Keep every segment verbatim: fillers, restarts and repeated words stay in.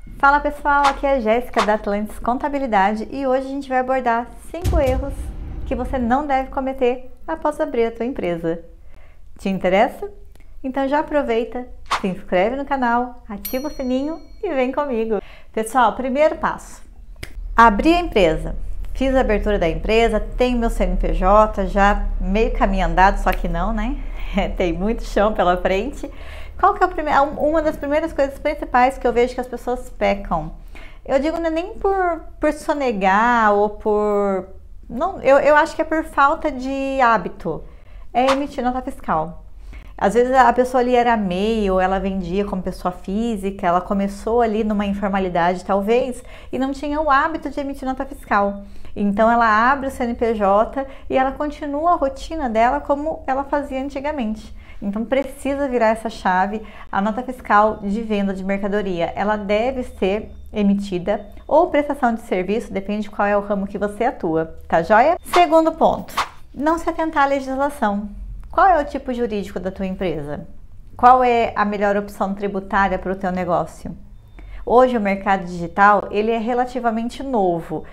Fala pessoal, aqui é a Jéssica da Atlantis Contabilidade e hoje a gente vai abordar cinco erros que você não deve cometer após abrir a tua empresa. Te interessa? Então já aproveita, se inscreve no canal, ativa o sininho e vem comigo. Pessoal, primeiro passo, abrir a empresa. Fiz a abertura da empresa, tenho meu C N P J, já meio caminho andado, só que não, né? Tem muito chão pela frente. Qual que é o primeiro, uma das primeiras coisas principais que eu vejo que as pessoas pecam? Eu digo não é nem por, por sonegar ou por... Não, eu, eu acho que é por falta de hábito. É emitir nota fiscal. Às vezes a pessoa ali era M E I ou ela vendia como pessoa física, ela começou ali numa informalidade talvez e não tinha o hábito de emitir nota fiscal. Então ela abre o C N P J e ela continua a rotina dela como ela fazia antigamente. Então precisa virar essa chave. A nota fiscal de venda de mercadoria, ela deve ser emitida ou prestação de serviço, depende de qual é o ramo que você atua, tá joia? Segundo ponto, não se atentar à legislação. Qual é o tipo jurídico da tua empresa? Qual é a melhor opção tributária para o teu negócio? Hoje o mercado digital, ele é relativamente novo,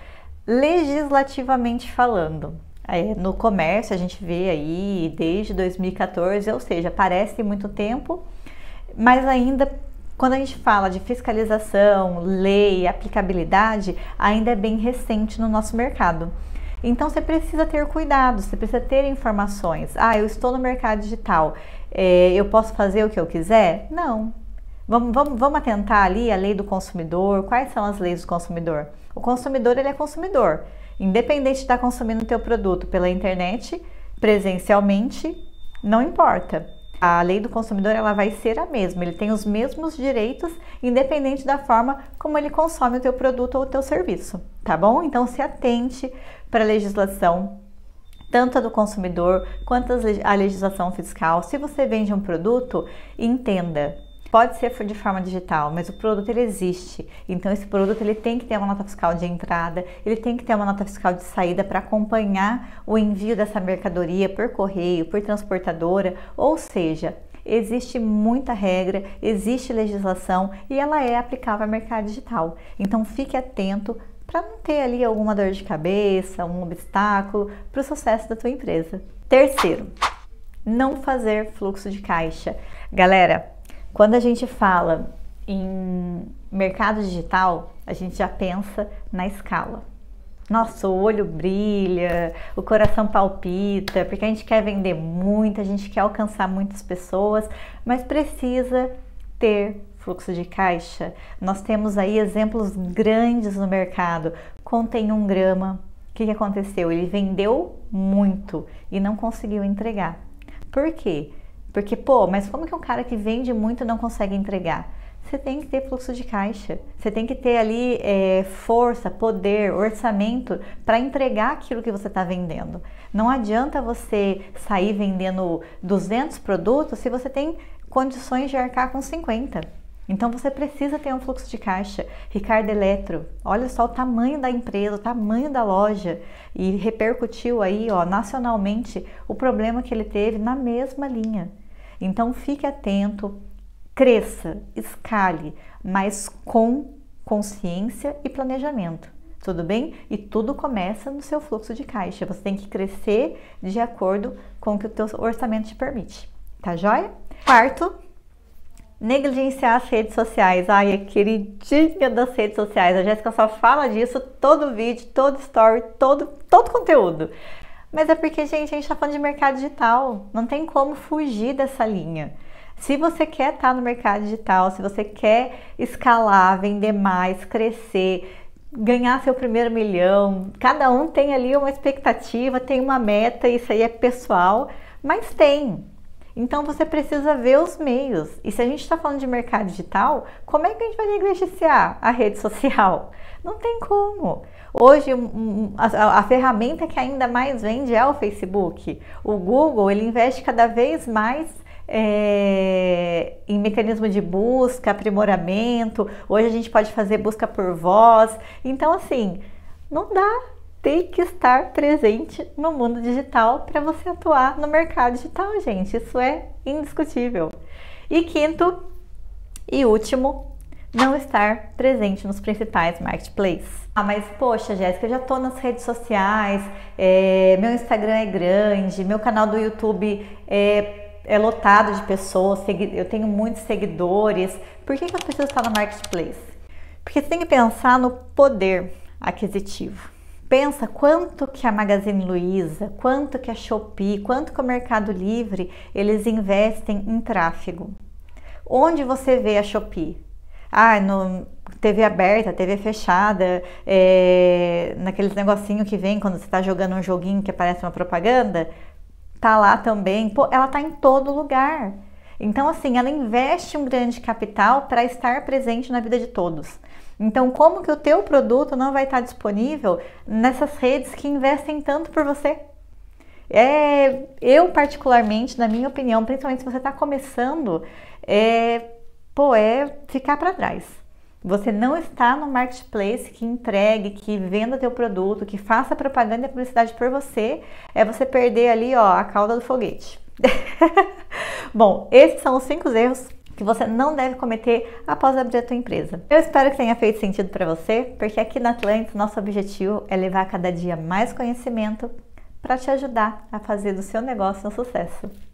legislativamente falando. É, no comércio a gente vê aí desde dois mil e quatorze, ou seja, parece muito tempo, mas ainda quando a gente fala de fiscalização, lei, aplicabilidade, ainda é bem recente no nosso mercado. Então você precisa ter cuidado, você precisa ter informações. Ah, eu estou no mercado digital, é, eu posso fazer o que eu quiser? Não. Vamos, vamos, vamos atentar ali a lei do consumidor. Quais são as leis do consumidor? O consumidor, ele é consumidor. Independente de estar consumindo o teu produto pela internet, presencialmente, não importa. A lei do consumidor, ela vai ser a mesma. Ele tem os mesmos direitos, independente da forma como ele consome o teu produto ou o teu serviço, tá bom? Então se atente para a legislação, tanto a do consumidor quanto a legislação fiscal. Se você vende um produto, entenda. Pode ser de forma digital, mas o produto ele existe. Então esse produto ele tem que ter uma nota fiscal de entrada, ele tem que ter uma nota fiscal de saída para acompanhar o envio dessa mercadoria por correio, por transportadora, ou seja, existe muita regra, existe legislação e ela é aplicável ao mercado digital. Então fique atento para não ter ali alguma dor de cabeça, um obstáculo para o sucesso da tua empresa. Terceiro, não fazer fluxo de caixa. Galera, quando a gente fala em mercado digital, a gente já pensa na escala. Nossa, o olho brilha, o coração palpita, porque a gente quer vender muito, a gente quer alcançar muitas pessoas, mas precisa ter fluxo de caixa. Nós temos aí exemplos grandes no mercado. Contém um grama. O que que aconteceu? Ele vendeu muito e não conseguiu entregar. Por quê? Porque, pô, mas como que um cara que vende muito não consegue entregar? Você tem que ter fluxo de caixa, você tem que ter ali é, força, poder, orçamento para entregar aquilo que você está vendendo. Não adianta você sair vendendo duzentos produtos se você tem condições de arcar com cinquenta. Então você precisa ter um fluxo de caixa. Ricardo Eletro, olha só o tamanho da empresa, o tamanho da loja e repercutiu aí, ó, nacionalmente o problema que ele teve na mesma linha. Então fique atento, cresça, escale, mas com consciência e planejamento, tudo bem? E tudo começa no seu fluxo de caixa. Você tem que crescer de acordo com o que o teu orçamento te permite, tá joia? Quarto, negligenciar as redes sociais. Ai, é queridinha das redes sociais. A Jéssica só fala disso todo vídeo, todo story, todo, todo conteúdo. Mas é porque, gente, a gente tá falando de mercado digital. Não tem como fugir dessa linha. Se você quer estar no mercado digital, se você quer escalar, vender mais, crescer, ganhar seu primeiro milhão, cada um tem ali uma expectativa, tem uma meta, isso aí é pessoal, mas tem. Então você precisa ver os meios. E se a gente está falando de mercado digital, como é que a gente vai negligenciar a rede social? Não tem como. Hoje um, a, a ferramenta que ainda mais vende é o Facebook. O Google, ele investe cada vez mais é, em mecanismo de busca, aprimoramento. Hoje a gente pode fazer busca por voz. Então assim, não dá. Tem que estar presente no mundo digital para você atuar no mercado digital, gente. Isso é indiscutível. E quinto e último, não estar presente nos principais marketplaces. Ah, mas poxa, Jéssica, eu já tô nas redes sociais, é, meu Instagram é grande, meu canal do YouTube é, é lotado de pessoas, eu tenho muitos seguidores, por que que eu preciso estar no marketplace? Porque você tem que pensar no poder aquisitivo. Pensa quanto que a Magazine Luiza, quanto que a Shopee, quanto que o Mercado Livre, eles investem em tráfego. Onde você vê a Shopee? Ah, no T V aberta, T V fechada, é, naqueles negocinho que vem quando você está jogando um joguinho que aparece uma propaganda, tá lá também. Pô, ela tá em todo lugar. Então, assim, ela investe um grande capital para estar presente na vida de todos. Então, como que o teu produto não vai estar disponível nessas redes que investem tanto por você? É, eu, particularmente, na minha opinião, principalmente se você está começando, é, pô, é ficar para trás. Você não está no marketplace que entregue, que venda teu produto, que faça propaganda e publicidade por você, é você perder ali, ó, a cauda do foguete. Bom, esses são os cinco erros que você não deve cometer após abrir a tua empresa. Eu espero que tenha feito sentido para você, porque aqui na Atlantis nosso objetivo é levar cada dia mais conhecimento para te ajudar a fazer do seu negócio um sucesso.